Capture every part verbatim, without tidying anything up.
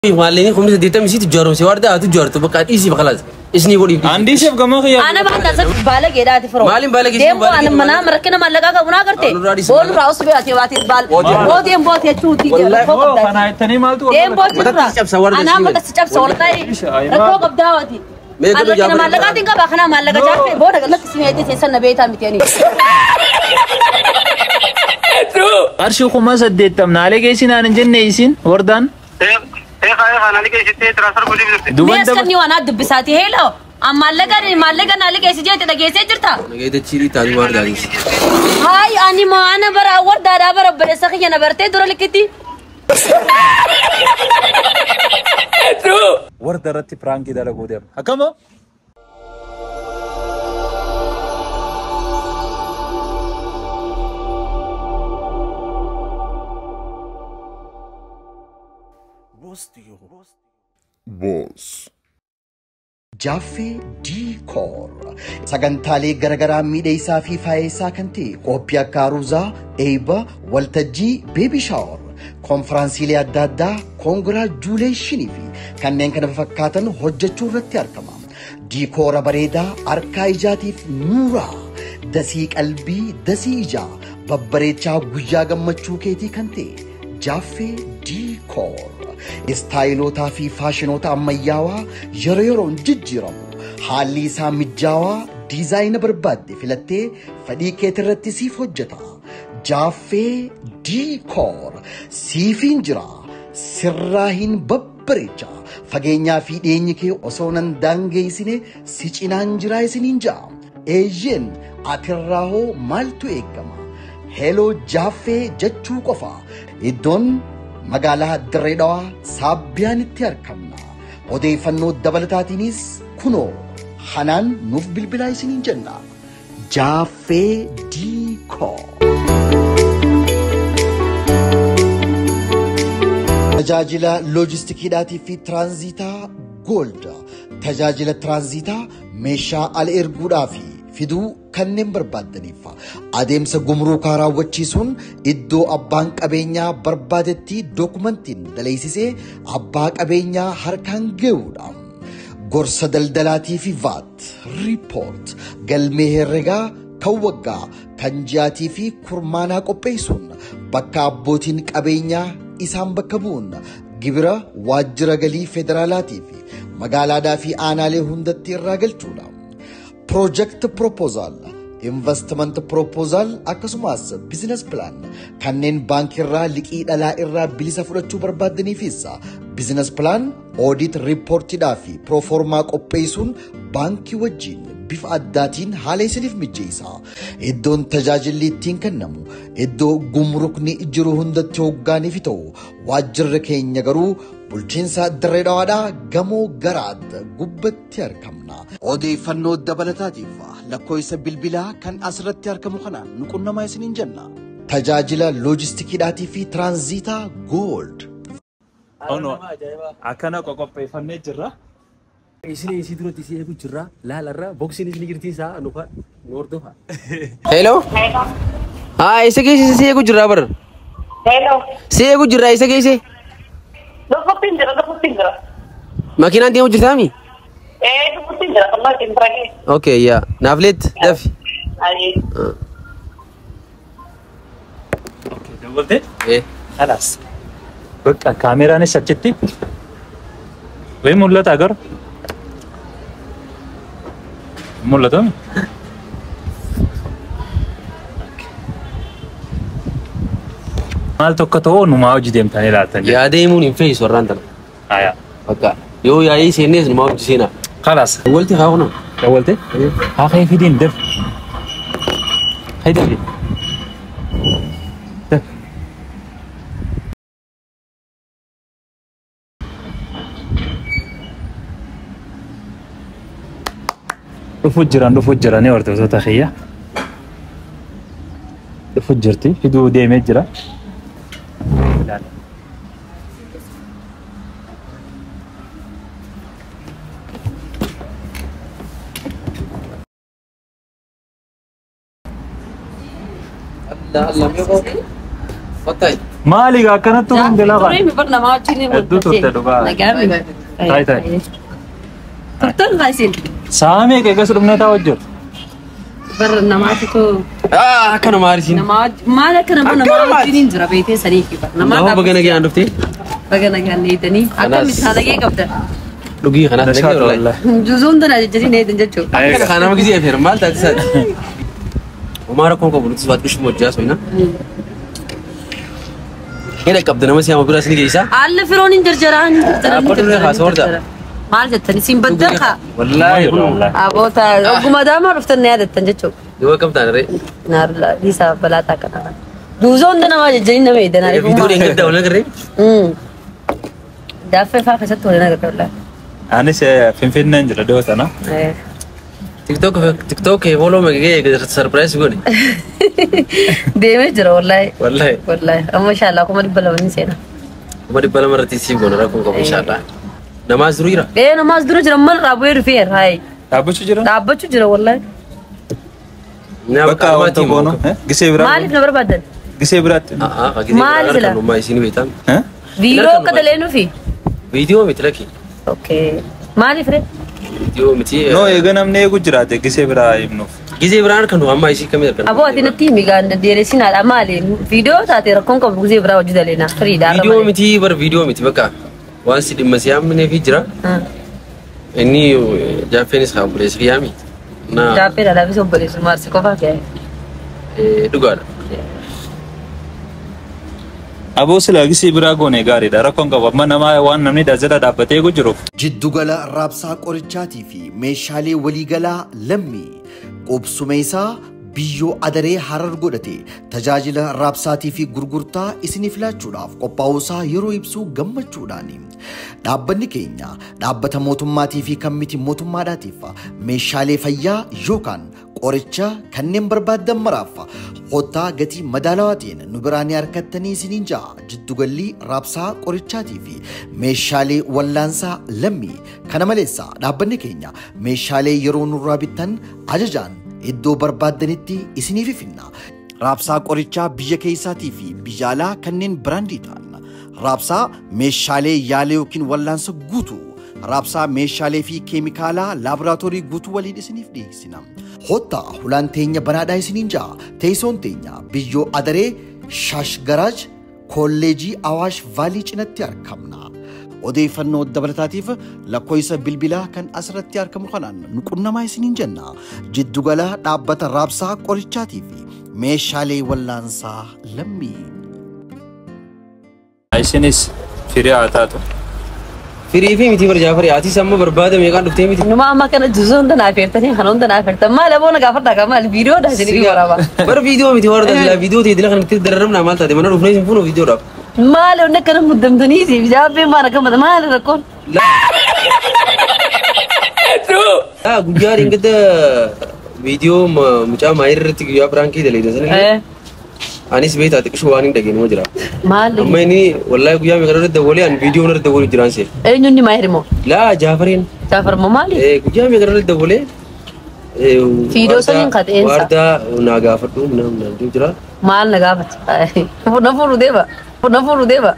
معلمين خمسة ديتا مسيت جارم سوارده هاتو جارتو بقى إيزي بخلاص إسني قولي عندي شيف كمان خيار أنا بعد نزل بالك إيه ده تفرق معلم بالك إيش ديم أنا منا مركنا مالك كابونا كرتي بول راوس بياتي باتي بال بول ديم بول تشوتي والله أنا إتني مالتو ديم بول تشوتي أنا ما تستجاب سوالتاي ركوب بداوتي أنا كنا مالك أتين كباخنا مالك جارتي بول أقول لك اسمي هدي تيسان نبيتها متياني أرشو خمسة ديتا من عليك إيشين أنا جن إيشين وردان إيه خايف أنا لقيت شيء تراسل كل شيء. ميس كني وانا دبساتي هيلو أما لقى ما لقى أنا لقى سجى تدا جيسي جرتا. أنا قاعد تشيري تاني وارد عليك. هاي أني ما أنا برا ورد أنا برا برسخي أنا برتة دورة لكتي. ورد رتي برانك كده لقودهم. هكمل. Boss. Jaffe Decor sagantaalee garagaraa miidheessaa fi faayeessaa kan ta'e qophii akka aruuzaa, eebba, waltajjii, beebi shaawar, konfiraansiilee adda addaa, koongiraajuuleeshinii fi kanneen kana fakkaatan hojjechuu irratti argama. Diikoora bareedaa harkaa ijaatiif nuuraa, dasii qalbii, dasii ijaa, babbareechaa guyyaa gammachuu keetii kan ta'e Jaffe Decor. Istaayiloota fi faashinoota ammayyaawaa yeroo yeroon jijjiiramu haalli isaa mijaawaa diizaayina barbaadde filattee fedhii keetii irratti siif hojjeta. Jaffe Decor siifin jira sirraa hin babbareecha fageenyaa fi dhiyeenyi kee osoo nan daangeessine si cinaan jira isiniin ja'a. Eeyyeen atirraa hoo maaltu eegama? Hello Jaffe jechuu qofa iddoon magaalaa Dirree Dhawaa Saabbiyaanitti argamna. Odeeffannoo dabalataatiinis kunoo hanaan nuuf bilbilaa isiniin jenna. Jaffe Decor. Tajaajila loojistikiidhaatii fi tiraanziitaa Gold. Tajaajila tiraanziitaa meeshaa ala erguudhaa fi fiduu kanneen barbaadaniif adeemsa gumruukaa raawwachiisuun iddoo abbaan qabeenyaa barbaadetti dookumentiin daleessisee abbaa qabeenyaa harkaan ga'uudha. Gorsa daldalaatii fi vaat riipoort galmee herregaa kan waggaa kan ji'aatii fi kurmaanaa qopheessuun bakka abbootiin qabeenyaa isaan bakka bu'uun gibira waajjira galii federaalaatii fi magaalaadhaa fi aanaalee hundatti irraa galchuudha. Project proposal, investment proposal, akkasumas business plan kanneen baankii irraa liqii dhalaa irraa bilisa fudhachuu barbaadaniifisa business plan audit reportidhaa fi proformaa qopheessuun baankii wajjin bifa addaatiin haala isiniif mijeessa. Iddoon tajaajilli ittiin kennamu iddoo gumrukni jiru hundatti hoggaaniif ta'u waajjirri keenya garuu bulchiinsa Dirree Dhawaadhaa gamoo garaatti gubbatti argamna. Odeeffannoo dabalataatiif lakkoofsa bilbilaa kan asirratti argamu kanaan nu qunnamaa isiniin jenna. Tajaajila loojistikiidhaatii fi tiraanziitaa Gold. Ono akkana qopheeffannee jirra. Isini isi dura tisi eegu jirra laalarra boksiin isini jirti isaa nufa noordofa. Hello. Haa isa keessa si eegu jirra bar. Hello. Si eegu jirra isa keessa. Dopo pinjara, dopo pinjara. Makiinaan deemu jirtaami? Eh, dopo pinjara, kalau pinjara. Okay, ya. Naaflet dafi. Aye. Okay, dabalte? Eh. Khalas. Bakka kaameraanis achitti. Wayii mul'ata agar. Mul'ata? Maal tokko ta'uu numaa hojii deemtanii laatan. Yaa deemuun hin fe'isu warraan tana. Aya. Bakka yoo yaa'ii seennees numaa hojii seenaa. Khalas. Walti haa kuna. Dabalte? Haa ka'ee fidiin def. Ka'ee dafi. Def. Dhufu jiran dhufu jiranii hordoftoota kiyya. Dhufu jirti fiduu deemee jira. Allah Allah, meu bom. Bota aí. Maali akkanatti kun dalagaa. Turee mi barna maa wajjin ni Hedduu turte dhugaa. Nagaami. Tayi tayi. Turtan kaasin. Saamee keekas dhumne taa wajjir. Barra namaati ko. Ah, akkana maalisin. Nama maal akkana nama wajjin hin jira beekee sanii fi barna. Nama bagana gee andufte. Bagana gaanneetanii akkamitti haala gee qabda. Dhugi kana dhagee wallahi. Juzuun tana jajjariin eedan jechuudha. Akka kana nama gizee feer maal taati sad. Umara kon ko bulutus baat bishu mojja soina. Ina qabda nama siya mabura sini geisa. Alla firoon hin jarjaraan. Apa tu dia khas orda. Maal jettani siin baddal ka. Wallahi wallahi. Aboota oguma daama dhuftan yaadatan jechuudha. Dua kam tanare. Naarla isa balaataa kana. Juzuun tana nama jajjariin nama eedan ari. Video ni ngada wala kare. Hmm. Daffe faa keessatti waliin agarra. Anis Finfinneen jira dhiyoo na. Eh. TikTok TikTok follow me gee surprise gone. Deemee jira wallahi. Wallahi. Wallahi. Amma inshallah kuma dibba lama ni seena. Kuma dibba lama irratti si gona rakkoon qabu inshallah. Namaaz duriira. Eh namaaz dura jira mal raabee rifeer hay. Dhaabbachuu jira? Dhaabbachuu jira wallahi. Bakka wanti goono gisee biraa. Maaliif na barbaadan? Gisee biraatti. Ah ah gisee Maal biraa kan umma isin beetam. Viidiyoo akka daleenu fi. Video miti laki. Okay. Maaliif re? Video miti. No eega namni eegu jiraate gisee biraa himnuuf. Gisee biraa kan amma isin kamii kan. Aboo ati natti himi gaanda deeresina dha maali? Viidiyoo taate rakkoon qabu gisee biraa hojii daleena. Firiidha. Video miti bar video miti bakka. Waan si dhimma si amne fi jira. Inni Jaapaanis kan bulees yaami. Na. Jaappee dha laafis obboleessu maarsi qofaa kee. Eh dhugaadha. Aboo sila gisee biraa goone gaariidha. Rakkoon qabu amma nama waan namni daazira dhaabbatee eegu jiruuf. Jiddugala raabsaa qorichaatii fi meeshaalee waliigalaa lammii qubsuma isaa biyyoo adaree harar godhate tajaajila raabsaatii fi gurgurtaa isiniif laachuudhaaf qophaa'uusaa yeroo ibsuu gammachuudhaani. Dhaabbanni keenya dhaabbata mootummaatii fi kan miti mootummaadhaatiif meeshaalee fayyaa yookaan qoricha kanneen barbaaddan maraaf hottaa gatii madaalawaatiin nu biraanii harkattanii isiniin ja'a. Jiddugalli raabsaa qorichaatii fi meeshaalee wallaansaa lammii. Kana maleessa dhaabbanni keenya meeshaalee yeroo nurraa bittan ajajaan iddoo barbaaddanitti isiniif finna. Raabsaa qorichaa biyya keessaatii fi biyya alaa kanneen biraandii ta'an. Raabsaa meeshaalee yaalaa yookiin wallaansa guutuu. Raabsaa meeshaalee fi keemikaalaa laaboraatoorii guutuu waliin isiniif dhiyeessina. Hottaa hulaan teenya banaadhaa isiniin ja'a. Teessoon teenya biyyoo adaree Shaash Garaaj kolleejii Awaash Vaalii cinatti argamna. Odeeffannoo dabalataatiif lakkoofsa bilbilaa kan asirratti argamu kanaan nu qunnamaa isiniin jenna. Jiddugala dhaabbata raabsaa qorichaatii fi meeshaalee wallaansaa lammii. Isinis firii haa taatu. Firii fi miti barjaafari ati samma barbaada meeqaan dhuftee miti. Numa amma kana juzuun tana afeertanii kan hunda afeertan maal aboona gaafadha kan maal viidiyoo dha isin waraaba. Bar viidiyoo miti warra dha viidiyoo ta'e dila kan itti dararamna maal taate mana dhufnee isin fuunu viidiyoo dha. Maal onna kana muddamtanii si jaabbee maal akka maal rakkoon. Ah guyyaa ringada viidiyoo mucaa maayir irratti guyyaa biraankii daleedha sanillee. Anis beektaa xiqqoo waan hin dhageenye moo jira. Maal. Amma inni wallahi guyyaa meeqa irratti dabalee an viidiyoo irratti dabalee jiraan see. Eenyu inni maayir moo? Laa Jaafariin. Jaafar moo maali? Eh guyyaa meeqa irratti dabalee. Viidiyoo saniin kadheensa. Wardaa naa gaafadhu nam nam jira. Maal na gaafata? Na fuudhu deeba. Na fuudhu deeba.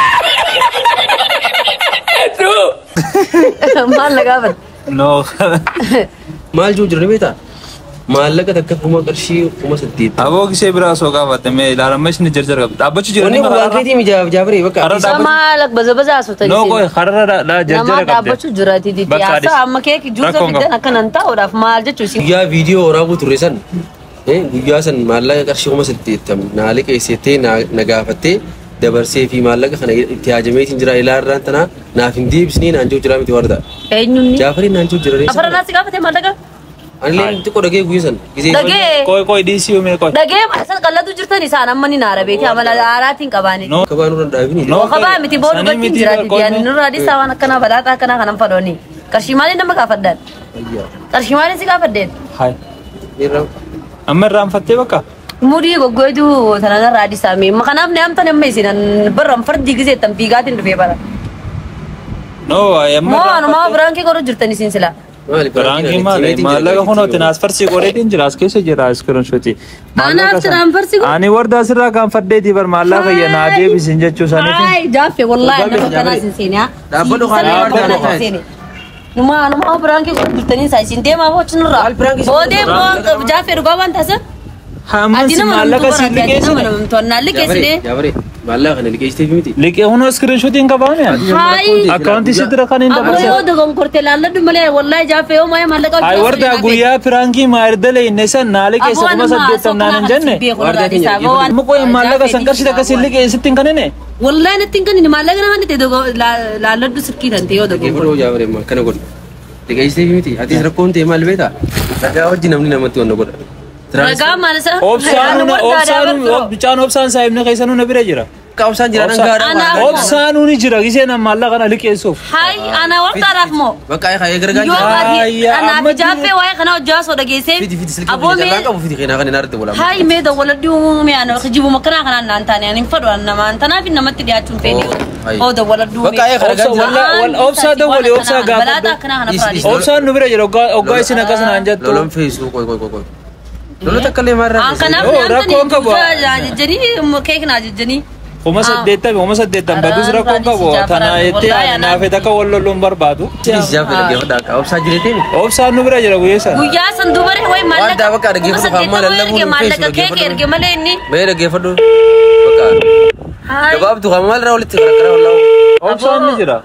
Maal na gaafata? No. Maal jiru jira ni beektaa? Maallaqa takka kuma qarshii kuma saddeet. Aboo gisee biraa soo gaafate mee ilaalamma isin jarjar qabdi. Dhaabbachuu jira ni maal keetii mi Jaafari bakka. Isa maal baza baza asota. No koy harara la jarjar qabdi. Nama dhaabbachuu jira titi. Asa amma keeki juusa bitan akkanan ta'uudhaaf maal jechuusi. Guyyaa viidiyoo waraabuu turre san. Eh guyyaa san maallaqa qarshii kuma saddeettam naali qeessettee na gaafattee dabarsee fi maallaqa kana itti haajameetiin jira ilaarraan tana naaf hin deebisnee naan jiru jira miti warda. Eenyunni. Jaafari naan jiru jira. Afara naasi gaafate maallaqa. Ani xiqqoo dhagee guyyaa san. Dhagee. Koy koy dhiisii mee koy. Dhagee maasan qallatu jirtan isaan amma ni naara beekee amala aaraatiin qabaani. Kabaan irra dhaabini. Kabaa miti booda bakki jira titi ani nurraa dhiisaa waan akkanaa balaataa akkanaa kanan fadhooni. Qarshii maaliin nama gaafaddan? Qarshii maaliin si gaafaddeen? Hai. Irra. Amma irraanfattee bakka. Murii goggootu sanarraa dhiisaa mee makanaaf ne amtan amma isin barran fardi gisee tan fiigaatiin dhufee bara. No amma. Moo anuma biraankii godhu jirtan isin sila. Biraanki maali? Maallaqa kun tiraasfarsii godheetiin jira as keessa jira iskiriinshotii. Anaaf tiraasfarsii godhe. Ani warda asirraa kan faddeetii bar maallaqa yennaa deebisin jechuu saniif. Ay jaafe wallahi nama kanaa sinseeniyaa. Dhaabbatu kana warda taa'e. Numa numa biraanki godhe bultanii saa isin deemaa boochinirraa. Boodee boon jaafe dhugaa waan taasisan. Hamas maallaqa si liqeessine. Tonnaa liqeessine. Jaabare maallaqa kana liqeessiteef miti. Liqee hunoo iskiriinshotiin qabaame. Hayi. Akkaawuntii sidira kan hin Abbo yoo dogon korte laalladhu malee wallahi jaafe yoo maya maallaqa. Ay warda guyyaa pirankii maayirdale inni san naa liqeessa kuma saddeettam naan hin jenne. Muko maallaqa san qarshii takka si liqeessittiin kanine. Wallahi nattiin kanine maallaqa nama nite dogo laalladhu sirkii tante yoo dogon. Geefadhoo jaabare kana godhe. Liqeessiteef miti. Ati rakkoon ta'e maal beektaa? Dhagaa wajji namni namatti wanna godha. Ragaa maalisa? Obsaan obsaan bichaan obsaan saayibne keessanuu na bira jira. Ka obsaan jira nan gaadha. Obsaanuu ni jira gisee nama maallaqa kana liqeessuuf. Hai ana wartaadhaaf moo? Bakka ay kaya gargaa Yoo jira. ati ana jaafe waa'ee kana hojjaa soo dhageessee. Fiti fiti silkii biyya jalaa qabu fiti keenyaa kan hin argite walaam. Hai mee da wala duumu mee ana kijibu makana kana naan taane ani fadhu nama tanaaf namatti dhiyaachuun fedhi. Oo da wala duumu. Bakka ay gargaa jira. Wal obsaa da wali obsaa gaafa. Balaataa kana kana fadhi. Obsaan nu bira jira oggaa isin akkasana hanjattu. Lolan feesu koy koy koy. Lola takkalee maarraa. An kanaaf rakkoon qabu. jajjanii keekna jajjanii. Kuma saddeettam kuma saddeettam badus rakkoon qabu tana jettee ani naafee takka wal lolluun barbaadu. Is jaafe dhaggeeffadhaa ka obsaa jireetiin. Obsaan nu bira jira guyyaa sana. Guyyaa san dubaree wayi Waan maallaqa. daa bakka dhaggeeffatu faamaa lallabuun maallaqa keeke erge malee inni. Mee dhaggeeffadhu. Bakka. Hai. Gabaabdu kan maal irraa walitti karakara wallahu. Obsaan ni jira.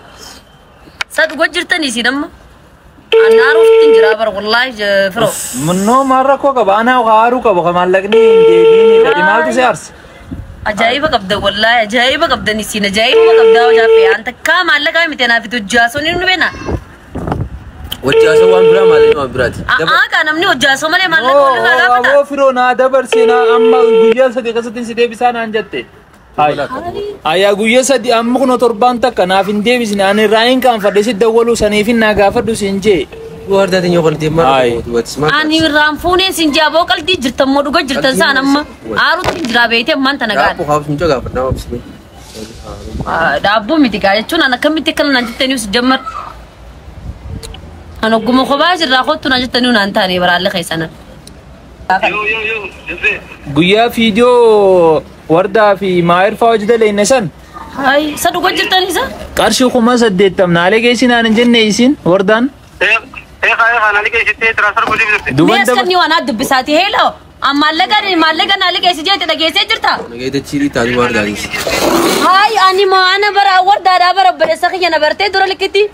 Sad gojjirtanii si damma. Anaaruuf tinjira bar wallahi firo. Munnoo maal rakkoo qaba anaa haaruu qaba ka maallaqni hin deebiin fedhi maaltu si aarsa. Ajaa'iba qabda wallahi ajaa'iba qabda ni siin ajaa'iba qabda hojaafe anta kaa maallaqa miti naaf itti hojjaasoo ni nu beena. Hojjaasoo waan biraa maaliin waan biraati. Aa kaa namni hojjaasoo malee maallaqa wal irraa gaafata. Aboo firoo naa dabarsinaa amma guyyaa sadii keessatti si deebisaa naan jette. Ayyaa guyyaa sadii amma kun torbaan takka naaf hin deebisne ani raayin kan fadhe si dawwaluu saniif hin naa gaafadhu siin jee. Wardaatiin yoo qaltee maal Ani irraan fuunee siin jee aboo qalbii jirtan moo dhuga jirtan saan amma aaruutti jira beekte ammaan tana gaadha. Gaafa haafus mucaa gaafa nama obsine. Daabboo miti gaa jechuun an akkamitti akkana naan jettanii si jammar. An ogguma kophaa jirraa kottu naan jettanii naan taane baraallee keessan. Yo yo yo. Jesse. Guyyaa fiidiyoo wardaa fi maayir fa'aa hojjetale inni san. Hai sa dhuga jirtan isa? Qarshii kuma saddeettam naalee geessinaan hin jenne isin wardaan. Eh eh kaya kana liqeessitee transfer godhii jirti. Mees kan ni waan dubbisaati heelo. Maallaqa maallaqa naa liqeessi jeete dhageessee jirta? Nageeta chiirii taatu wardaanis. Hai ani moo ana bara wardaadhaa bara badheessa kiyya na bartee dura likkiti.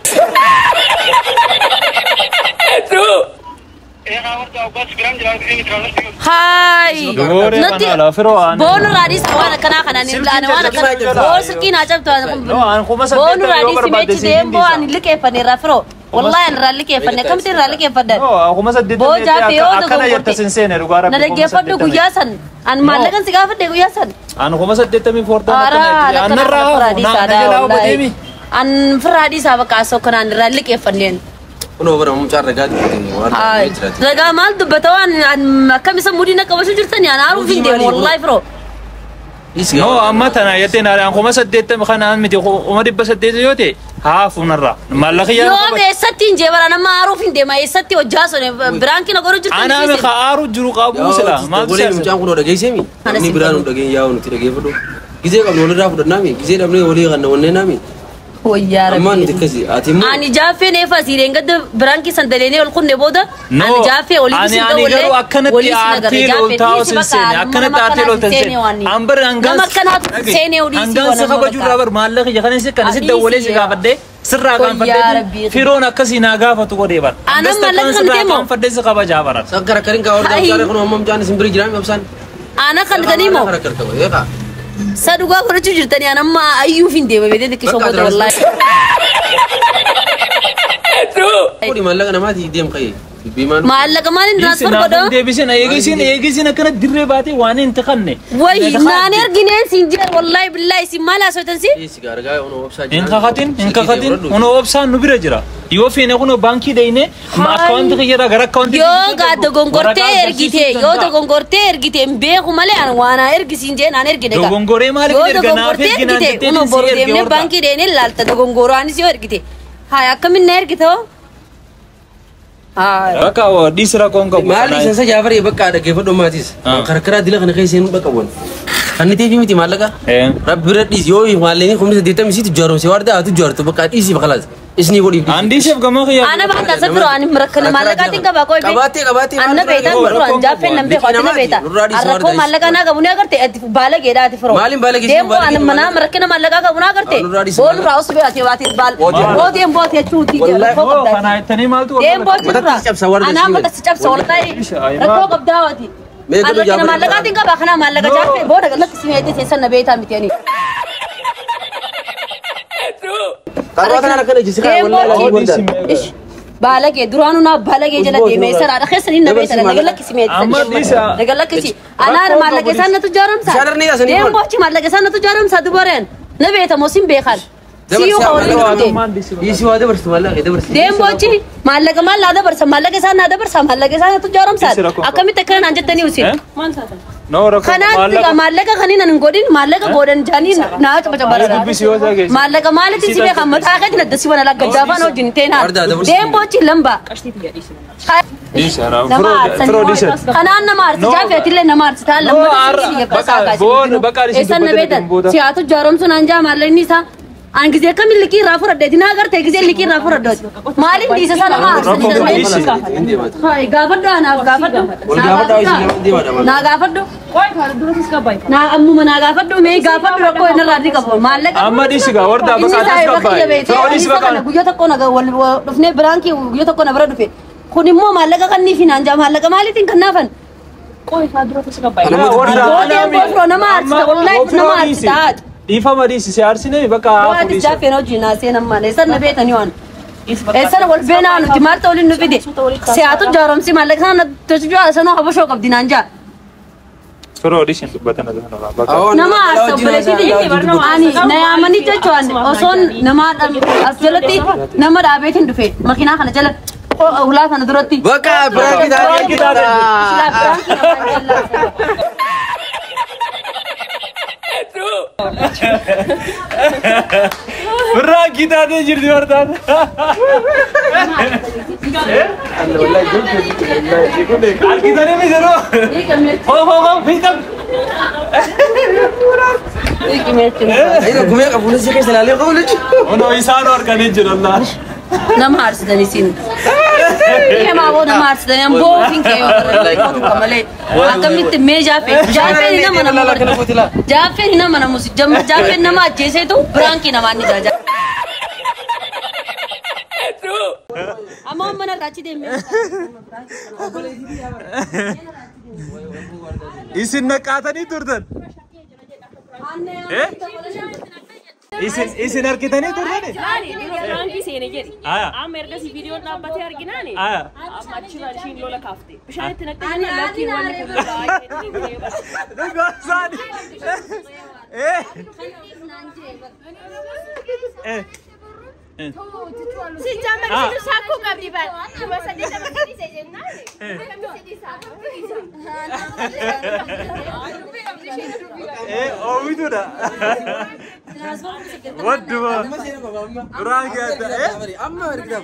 Eh kaya warta obas gram jira ini transfer. Hai. Dogooree kana ala firoo aan. Boonu raadis waan akkana kana ni laana waan akkana. Boon sirkii naa cabtu. No aan kuma Boonu saddeettam yoo raadis barbaadde meechi deemboo ani liqeeffanne irraa firoo. Wallahi an irraa liqeeffanne akkamitti irraa liqeeffaddan? No kuma saddeettam Boo jaafee yoo akkana jetta sin seene dhugaa Na dhaggeeffadhu guyyaa san. An maallaqan si gaafadhe guyyaa san. Aan kuma saddeettamii fordaan Aaraa akkana lakkana annarraa firaadhiisaadha jalaa wallahi. obadeemi. An firaadhiisaa bakka asoo kanaan irraa liqeeffanneen. Kunoo bara mucaa ragaa dubbate waan Hai. jiraati. Ragaa maal dubbata waan akkam isa mudii na qabachuu jirtanii an aaruuf hin deemu wallahi firoo. No amma tana jettee aan kuma saddeettam kanaan miti kuma dhibba saddeet yoo ta'e haafunarraa maallaqi yaa Yoo eessatti hin jee bara nama aaruuf hin deema eessatti hojjaasone biraanki na godhu jirtan. Anaame ka aaru jiru qabu sila maaltu Golee mucaan kunoo dhageesseemi. Inni biraan nu dhageen yaa'u nuti dhageeffadhu. Gizee qabnu walirraa fudhannaami. Gizee dhabnee walii kan wannee naami. Wayyaa Ammaan rabbi. nuti akkasi ati immoo. Ani jaaffee neefa siireen gadda biraanki sandalee ol kunne booda. Ani jaaffee olii ani ani garuu akkanatti aartii lol taa'u sin seene akkanatti aartii lol tan seene an bar hangan nama akkanaatu seenee olii si hangan sa kabajuu irraa bar maallaqi jakan si kan si dawwalee si gaafadde sirraa kan fadde firoon akkasii naa gaafatu godhee bar Ana mallaqa kan deemo. kan fadde si kabajaa baran Sakkara karin kaa wardaa mucaa kunoo amma mucaan isin bira jiraami obsaan. Ana kan tanii moo. Sakkara karta eeqa. Sa dhugaa godhachuu jirtanii an amma ayyuuf hin deema beekte xiqqisoo booda wallahi. Kuni maallaqa namaati deem qayyee. Dubbiimaan. Maallaqa maaliin transfer Isin godhoo? deebisin eegisin eegisin akkana dirree baatee waan hin tiqanne Wayi naan ergineen siin jira wallahi billahi isin maal haasawtan si? Sigaa ragaa kunoo obsaa hin kakatin hin kakatin kunoo obsaan nu bira jira yoo feene kunoo baankii deeyne akkaawunti kiyyarraa gara akkaawunti Yoo gaa dogongortee ergite yoo dogongortee ergite hin beeku malee an waan ergisiin jeen an ergine gaa. Dogongoree maaliif Yoo erga naaf dogongortee erginaan ergite jettee kunoo si boru erge deemnee horta. baankii deemnee laalta dogongoraanis yoo ergite. Haa akkamiin na ergite hoo? بكا ودي سرا كونكا مالي سنسا جعفر يبقى على كيف دوماتيس كركرة دي لغنا خيسين بقى ون خلني تيجي متي مالك رب برد يوي مالني خمسة ديتا مسيت جارو سوارد أو تجار تو بقى إيسي بخلاص إسني بودي عندي شيف كمان خيا أنا بعد أسافر أنا مركنا مالك أتين كبا كوي كباتي كباتي أنا بيتا برو أنجا فين نبي خاتنا بيتا أركو مالك أنا كبني أكرت بالك إيه ده تفرو مالين بالك ديم بو أنا منا مركنا مالك كبنا أكرت بول راوس بيا تباتي بال بول ديم بو تيجي تشوتي والله أنا إتني مالتو ديم بو تشوف أنا ما تسجب سوالتاي ركو كبدا ودي أنا كنا مالك أتين كبا خنا مالك جافي بول أقول لك اسمي أدي سيسن نبيتا متياني أنا كنا جسنا والله إيش بالك يدرانو نا بالك يجلا دي ميسر أنا خسر إنه بيت أنا نقول لك اسمي نقول لك شيء أنا مالك إنسان نتجارم سا ديم بوشي مالك إنسان نتجارم سا دبرين نبيت موسم بيخال سيو قولي يسوى ده برس مالك ده برس ديم بوشي مالك مال هذا برس مالك إنسان هذا برس مالك إنسان نتجارم سا أكمل تكرر نانجت تاني وسيل خنات مالك خنين نقولين مالك قولن جاني ناچ بچا برا مالك مالك تيجي بخم متاخد ندسي وانا لك جافان او جنتين ديم بوچي لمبا خنان نمار جافي تله نمار تا لمبا تيجي بس آكاش ایسا نبيت سياتو جارم سنانجا مالني سا أنا كذا كم اللي كي رافور أديت ناقر تكذا اللي كي رافور أديت مالين دي ساسا نمار هاي غافدو أنا غافدو نا غافدو نا أمو منا غافدو مي غافدو ركو إن رادي كبر مالك أما دي سيجا وردا بكاتس كباي فروليس بكان غيو تكو نا غول دفني برانكي غيو تكو نا برا دفي خوني مو مالك كني في نانجا مالك مالي تين كنافن كوي فادرو تسكباي وردا وردا نمار والله نمار تاد إيفا مريس سيارسيني بكا وادي جافي نو جيناسين أما ليس نبيت نيوان إيسا نقول بينا أنا تمار تقولي إنه بدي سياتو جارم سي مالك أنا تجوا أسانو هبو شو كبدي نانجا فرو أديشن بتنا ده أنا بكا نما أرسل بلدي أني نيامني تجوان أصون نما أسجلتي نما رابطين دفع مكينا خنا جل أولاد أنا درتي بكا براكي براكي داري برا kita deh jadi wardan. Kita nih misalnya. Oh oh oh, hitam. Ini gue yang kamu sih kayak selalu kamu lucu. Oh no, isan orang ini jelallah. Nama harus dari sini. Iya mau nama harus dari yang booking kayak orang kamale. Akan itu meja pe, jape ini nama nama. Jape ini nama nama musik. Jam jape nama jese itu berangki nama ni jaja. Amma mana raci deh. Isin nak kata ni turun. Eh? Isin isin har kita ni turun ni. Franki sih ni jadi. Amerika si video nampak hari gini ni. Macam mana sih lola kafte. Pesan itu nak tanya lagi mana pun. Gosani. Eh. Eh. Si zaman itu saku kap di bawah. Cuma sedih sama sedih saja nari. Kami sedih saku. Eh, oh itu dah. Waduh. Kurang ada. Eh. Amma berkedap.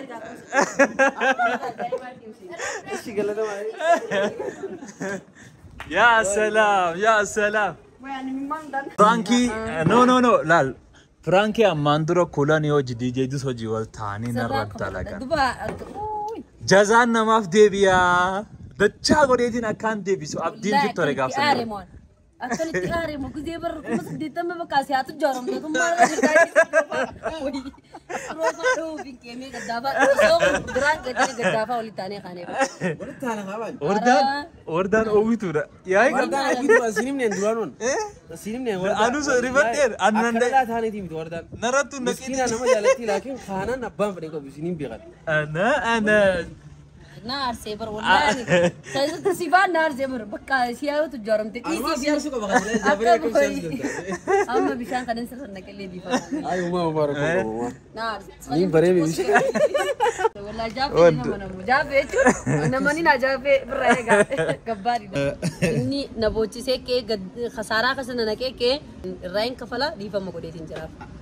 Ya salam, ya salam. Frankie, no no no, lal. Frankie amanduro kula ni hoji D J dus hoji wal thani na ranta laga. Jazan namaf debiya. Dacha gore din akan debi so abdin jit tore gaf sa. Akan itu hari mau kuzi ber kumas dita me bekasi atu jorom tu kembali jadi. Rosa tu bingkai me gadaba. So berang gadanya gadaba oli tane khane. Ordan kawan. Ordan, ordan oh itu dah. Ya Ordan itu asinim ni duanon. Eh? Asinim ni. Anu so ribater, anu nanda. Akala thane ti itu Ordan. Naratu nak. Miskin nama jalati, lakin khana nabban pada kau asinim biar. Ana ana. نار سيبر والله سيد سيفان نار سيبر بكا سياو تجارم تكيسي أنا سياو سوكا بقى جابري كم سنة أما بيشان كان نسر نكلي دي فا أيوة ما مبارك الله نار نيم بريمي مش والله جابي نما نمو جابي أنا ماني نجابي برأيك كباري إني نبوتي سكى خسارة خسنا نكى كى راين كفلا دي فما قدرت نجرب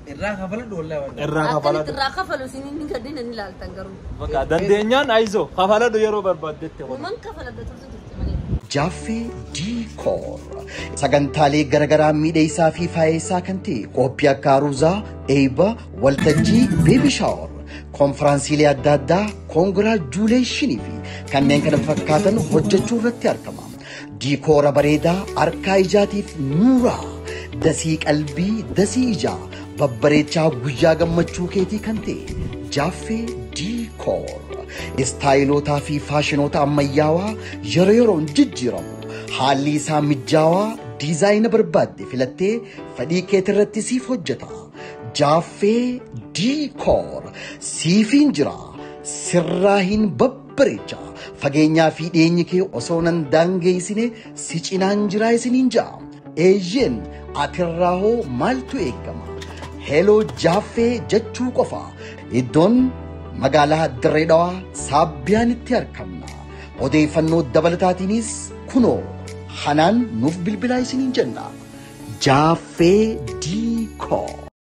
الراقة فلد ولا ولا الراقة فلد الراقة فلو سنين كدين إن لا تنقروا بقى دندنيان عايزه خفلد يرو بربادت ومن كفلد ترسل Jaaffee Diikoor sagantaalee garagaraa miidheessaa fi faayisaa kan ta'e qophii akka aruuzaa, eebba, waltajjii, beebi shaawar, konfiraansiilee adda addaa, koongiraajuuleeshinii fi kanneen kana fakkaatan hojjechuu irratti argama. Diikoora bareedaa harkaa ijaatiif nuuraa dasii qalbii dasii ijaa babbareechaa guyyaa gammachuu keetii kan ta'e Jaaffee Diikoor. Istaayiloota fi faashinoota ammayyaawaa yeroo yeroon jijjiiramu haalli isaa mijaawaa diizaayina barbaadde filattee fedhii keetii irratti siif hojjeta. Jaaffee Diikoor siifiin jira sirraa hin babbareecha fageenyaa fi dhiyeenyi kee osoo nan daangeessine si cinaan jira isiniin ja'a. Eeyyeen atirraa hoo maaltu eegama? Heloo Jaaffee jechuu qofa iddoon magaalaa Dirree Dhawaa Saabbiyaanitti argamna. Odeeffannoo dabalataatiinis kunoo hanaan nuuf bilbilaa isiniin jenna. Jaaffee Diikoor.